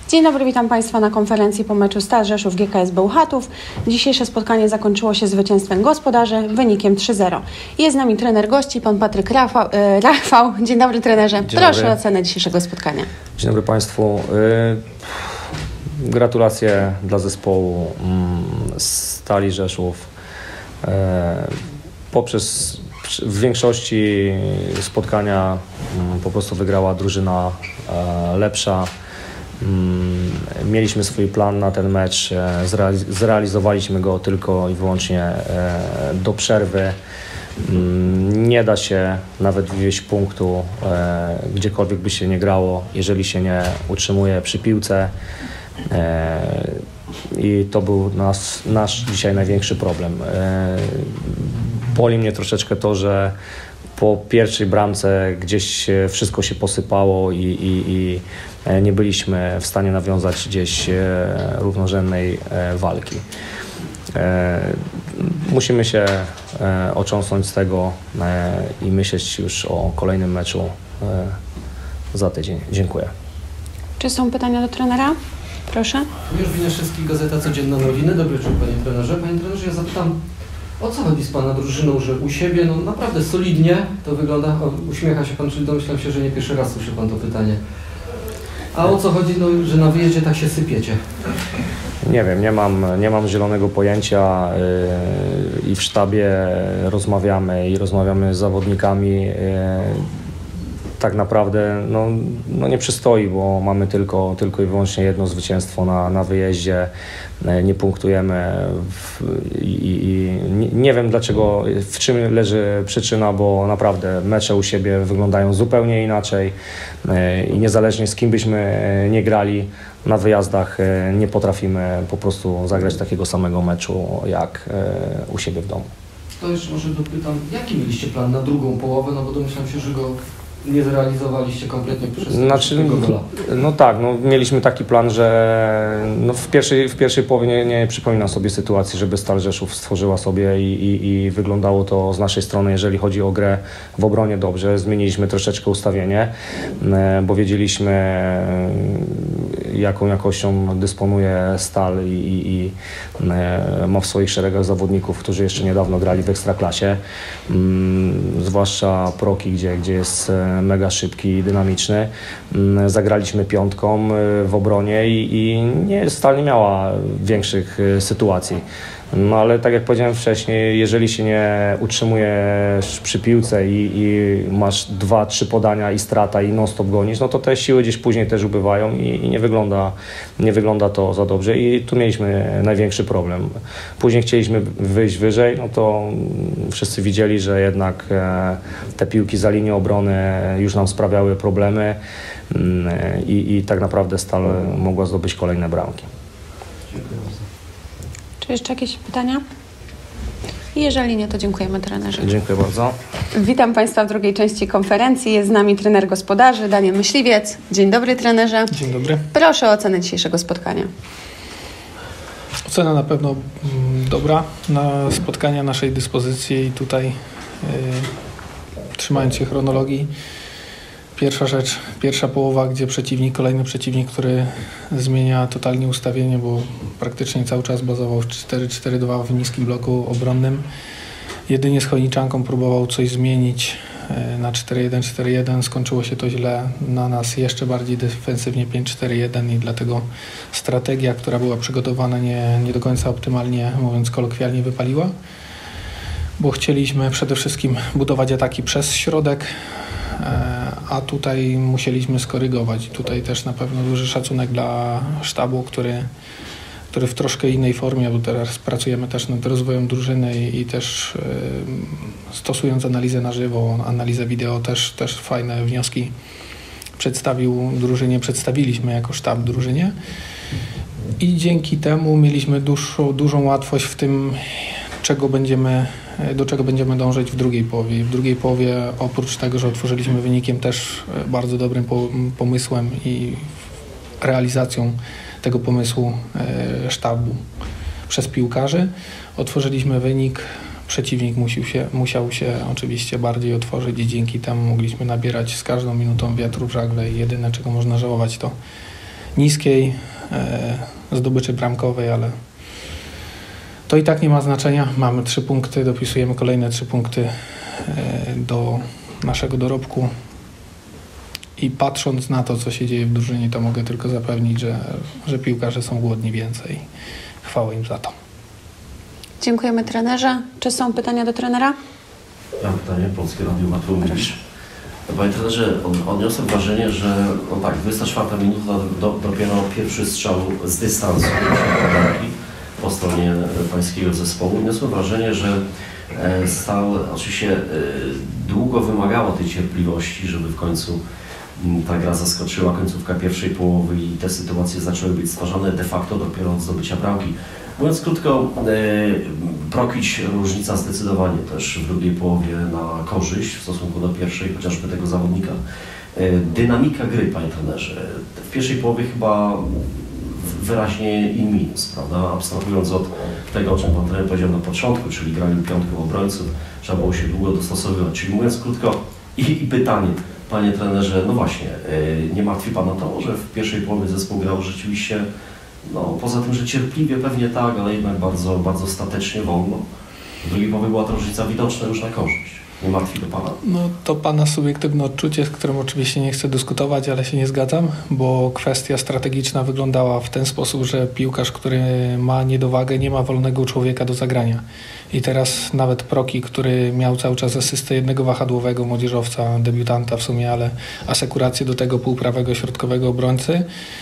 Dzień dobry, witam Państwa na konferencji po meczu Stal Rzeszów GKS Bełchatów. Dzisiejsze spotkanie zakończyło się zwycięstwem gospodarzy wynikiem 3-0. Jest z nami trener gości, pan Patryk Rafał. Dzień dobry, trenerze. Proszę o ocenę dzisiejszego spotkania. Dzień dobry Państwu. Gratulacje dla zespołu Stali Rzeszów. W większości spotkania po prostu wygrała drużyna lepsza. Mieliśmy swój plan na ten mecz, zrealizowaliśmy go tylko i wyłącznie do przerwy. Nie da się nawet wywieźć punktu, gdziekolwiek by się nie grało, jeżeli się nie utrzymuje przy piłce. I to był nasz dzisiaj największy problem. Boli mnie troszeczkę to, że po pierwszej bramce gdzieś wszystko się posypało i nie byliśmy w stanie nawiązać gdzieś równorzędnej walki. Musimy się otrząsnąć z tego i myśleć już o kolejnym meczu za tydzień. Dziękuję. Czy są pytania do trenera? Proszę. Już Winiaszewski, Gazeta Codzienna Nowiny. Dobry wieczór, panie trenerze. Panie trenerze, ja zapytam, o co chodzi z pana drużyną, że u siebie naprawdę solidnie to wygląda? Uśmiecha się pan, czyli domyślam się, że nie pierwszy raz słyszy pan to pytanie. A o co chodzi, że na wyjeździe tak się sypiecie? Nie wiem, nie mam zielonego pojęcia i w sztabie rozmawiamy z zawodnikami. Tak naprawdę nie przystoi, bo mamy tylko i wyłącznie jedno zwycięstwo na wyjeździe. Nie punktujemy i nie wiem dlaczego, w czym leży przyczyna, bo naprawdę mecze u siebie wyglądają zupełnie inaczej i niezależnie z kim byśmy nie grali, na wyjazdach nie potrafimy po prostu zagrać takiego samego meczu jak u siebie w domu. To jeszcze może dopytam, jaki mieliście plan na drugą połowę, bo domyślam się, że go nie zrealizowaliście kompletnie przez tego gola. Mieliśmy taki plan, że w pierwszej połowie nie przypominam sobie sytuacji, żeby Stal Rzeszów stworzyła sobie i wyglądało to z naszej strony, jeżeli chodzi o grę w obronie dobrze. Zmieniliśmy troszeczkę ustawienie, bo wiedzieliśmy jaką jakością dysponuje Stal i ma w swoich szeregach zawodników, którzy jeszcze niedawno grali w Ekstraklasie, zwłaszcza Proki, gdzie jest mega szybki i dynamiczny. Zagraliśmy piątką w obronie i Stal nie miała większych sytuacji. Ale tak jak powiedziałem wcześniej, jeżeli się nie utrzymujesz przy piłce i masz 2-3 podania i strata i non-stop gonisz, to te siły gdzieś później też ubywają i nie wygląda to za dobrze i tu mieliśmy największy problem. Później chcieliśmy wyjść wyżej, to wszyscy widzieli, że jednak te piłki za linią obrony już nam sprawiały problemy i tak naprawdę Stal mogła zdobyć kolejne bramki. Dziękuję bardzo. Czy jeszcze jakieś pytania? Jeżeli nie, to dziękujemy trenerze. Dziękuję bardzo. Witam Państwa w drugiej części konferencji. Jest z nami trener gospodarzy Daniel Myśliwiec. Dzień dobry, trenerze. Dzień dobry. Proszę o ocenę dzisiejszego spotkania. Ocena na pewno dobra. Na spotkania naszej dyspozycji i tutaj trzymając się chronologii. Pierwsza rzecz, pierwsza połowa, gdzie kolejny przeciwnik, który zmienia totalnie ustawienie, bo praktycznie cały czas bazował w 4-4-2 w niskim bloku obronnym. Jedynie z Chojniczanką próbował coś zmienić na 4-1-4-1. Skończyło się to źle na nas, jeszcze bardziej defensywnie 5-4-1 i dlatego strategia, która była przygotowana nie do końca optymalnie, mówiąc kolokwialnie, wypaliła. Bo chcieliśmy przede wszystkim budować ataki przez środek, a tutaj musieliśmy skorygować. Tutaj też na pewno duży szacunek dla sztabu, który w troszkę innej formie, bo teraz pracujemy też nad rozwojem drużyny i też stosując analizę na żywo, analizę wideo, też fajne wnioski przedstawiliśmy jako sztab drużynie i dzięki temu mieliśmy dużą łatwość w tym, do czego będziemy dążyć w drugiej połowie. W drugiej połowie oprócz tego, że otworzyliśmy wynikiem, też bardzo dobrym pomysłem i realizacją tego pomysłu sztabu przez piłkarzy, otworzyliśmy wynik. Przeciwnik musiał się oczywiście bardziej otworzyć i dzięki temu mogliśmy nabierać z każdą minutą wiatru w żagle i jedyne, czego można żałować, to niskiej zdobyczy bramkowej, ale to i tak nie ma znaczenia. Mamy 3 punkty, dopisujemy kolejne 3 punkty do naszego dorobku i patrząc na to, co się dzieje w drużynie, to mogę tylko zapewnić, że piłkarze są głodni więcej. Chwała im za to. Dziękujemy trenerze. Czy są pytania do trenera? Ja mam pytanie, Polskie Radio Mateusz. Panie trenerze, odniosłem wrażenie, że 24 minuta dopiero pierwszy strzał z dystansu po stronie pańskiego zespołu. Odniosłem wrażenie, że Stal oczywiście długo wymagała tej cierpliwości, żeby w końcu ta gra zaskoczyła, końcówka pierwszej połowy i te sytuacje zaczęły być stwarzane de facto dopiero od zdobycia bramki. Mówiąc krótko, Prokić różnica zdecydowanie też w drugiej połowie na korzyść w stosunku do pierwszej, chociażby tego zawodnika. Dynamika gry, panie trenerze, w pierwszej połowie chyba wyraźnie in minus, prawda? Abstrahując od tego, o czym pan trener powiedział na początku, czyli grali piątką obrońców, trzeba było się długo dostosowywać. Czyli mówiąc krótko i pytanie, panie trenerze, no właśnie, nie martwi pana to, że w pierwszej połowie zespół grał rzeczywiście, no poza tym, że cierpliwie pewnie tak, ale jednak bardzo, bardzo statecznie, wolno. W drugiej połowie była ta różnica widoczna już na korzyść. Nie martwi to pana? No to pana subiektywne odczucie, z którym oczywiście nie chcę dyskutować, ale się nie zgadzam, bo kwestia strategiczna wyglądała w ten sposób, że piłkarz, który ma niedowagę, nie ma wolnego człowieka do zagrania. I teraz nawet Proki, który miał cały czas asystę jednego wahadłowego młodzieżowca, debiutanta w sumie, ale asekurację do tego półprawego środkowego obrońcy,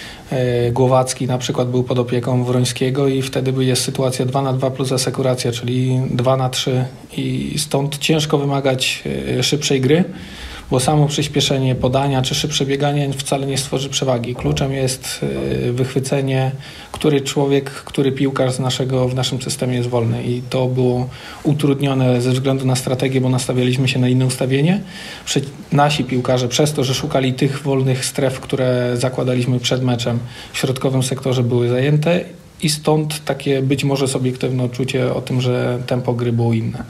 Głowacki na przykład był pod opieką Wrońskiego i wtedy jest sytuacja 2-2 plus asekuracja, czyli 2-3 i stąd ciężko wymagać szybszej gry, bo samo przyspieszenie podania czy szybsze bieganie wcale nie stworzy przewagi. Kluczem jest wychwycenie, który piłkarz w naszym systemie jest wolny i to było utrudnione ze względu na strategię, bo nastawialiśmy się na inne ustawienie. Nasi piłkarze przez to, że szukali tych wolnych stref, które zakładaliśmy przed meczem w środkowym sektorze, były zajęte i stąd takie być może subiektywne odczucie o tym, że tempo gry było inne.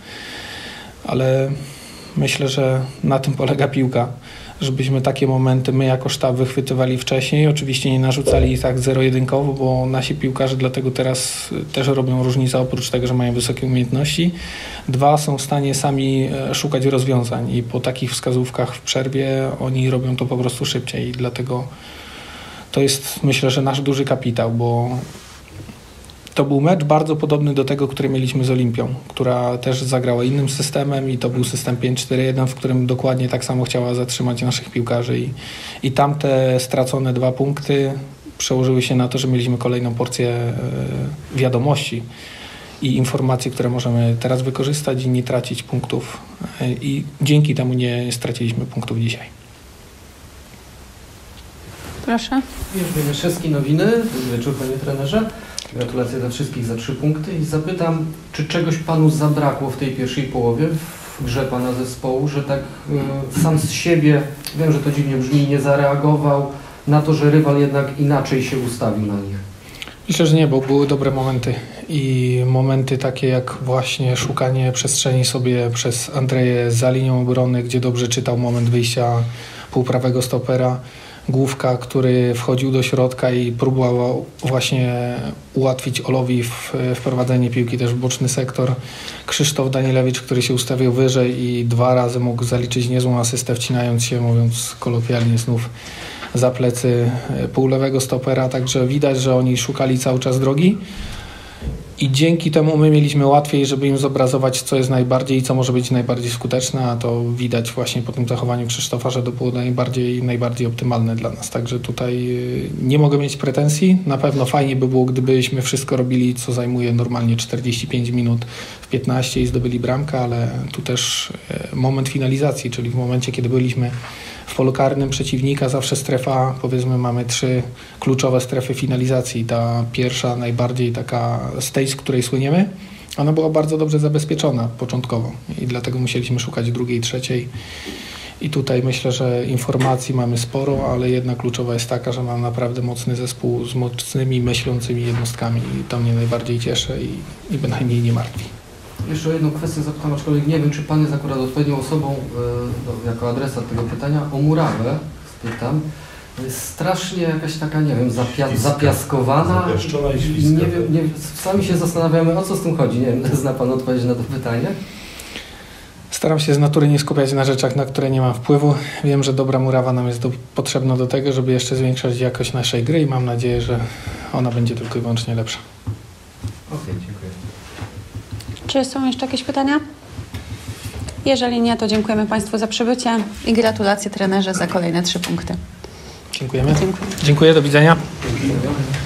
Ale myślę, że na tym polega piłka, żebyśmy takie momenty my jako sztab wychwytywali wcześniej. Oczywiście nie narzucali ich tak zero-jedynkowo, bo nasi piłkarze dlatego teraz też robią różnicę, oprócz tego, że mają wysokie umiejętności. 2, są w stanie sami szukać rozwiązań i po takich wskazówkach w przerwie oni robią to po prostu szybciej i dlatego to jest, myślę, że nasz duży kapitał, bo to był mecz bardzo podobny do tego, który mieliśmy z Olimpią, która też zagrała innym systemem i to był system 5-4-1, w którym dokładnie tak samo chciała zatrzymać naszych piłkarzy i tamte stracone 2 punkty przełożyły się na to, że mieliśmy kolejną porcję wiadomości i informacji, które możemy teraz wykorzystać i nie tracić punktów i dzięki temu nie straciliśmy punktów dzisiaj. Proszę. Jerzy Mieszewski, Nowiny. Dobry wieczór, panie trenerze. Gratulacje dla wszystkich za 3 punkty i zapytam, czy czegoś panu zabrakło w tej pierwszej połowie w grze pana zespołu, że tak sam z siebie, wiem, że to dziwnie brzmi, nie zareagował na to, że rywal jednak inaczej się ustawił na nich? Myślę, że nie, bo były dobre momenty i momenty takie jak właśnie szukanie przestrzeni sobie przez Andrzeję za linią obrony, gdzie dobrze czytał moment wyjścia półprawego stopera, Główka, który wchodził do środka i próbował właśnie ułatwić Olowi wprowadzenie piłki też w boczny sektor. Krzysztof Danielewicz, który się ustawił wyżej i 2 razy mógł zaliczyć niezłą asystę, wcinając się, mówiąc kolokwialnie, znów za plecy półlewego stopera. Także widać, że oni szukali cały czas drogi. I dzięki temu my mieliśmy łatwiej, żeby im zobrazować, co jest najbardziej i co może być najbardziej skuteczne, a to widać właśnie po tym zachowaniu Krzysztofa, że to było najbardziej optymalne dla nas. Także tutaj nie mogę mieć pretensji. Na pewno fajnie by było, gdybyśmy wszystko robili, co zajmuje normalnie 45 minut w 15 i zdobyli bramkę, ale tu też moment finalizacji, czyli w momencie, kiedy byliśmy w polu karnym przeciwnika, zawsze strefa, powiedzmy, mamy 3 kluczowe strefy finalizacji. Ta pierwsza, najbardziej taka z tej, z której słyniemy, ona była bardzo dobrze zabezpieczona początkowo i dlatego musieliśmy szukać drugiej, trzeciej. I tutaj myślę, że informacji mamy sporo, ale jedna kluczowa jest taka, że mam naprawdę mocny zespół z mocnymi, myślącymi jednostkami i to mnie najbardziej cieszy i bynajmniej nie martwi. Jeszcze o jedną kwestię zapytam, aczkolwiek nie wiem, czy pan jest akurat odpowiednią osobą jako adresat tego pytania. O Murawę spytam. To jest strasznie jakaś taka, nie wiem, zapiaskowana. Zapiaszczona i śliska. Nie wiem, sami się zastanawiamy, o co z tym chodzi. Nie wiem, zna Pan odpowiedź na to pytanie? Staram się z natury nie skupiać na rzeczach, na które nie mam wpływu. Wiem, że dobra murawa nam jest potrzebna do tego, żeby jeszcze zwiększać jakość naszej gry i mam nadzieję, że ona będzie tylko i wyłącznie lepsza. Okej, dziękuję. Czy są jeszcze jakieś pytania? Jeżeli nie, to dziękujemy Państwu za przybycie i gratulacje trenerze za kolejne 3 punkty. Dziękujemy. Dziękuję. Dziękuję, do widzenia. Dziękuję.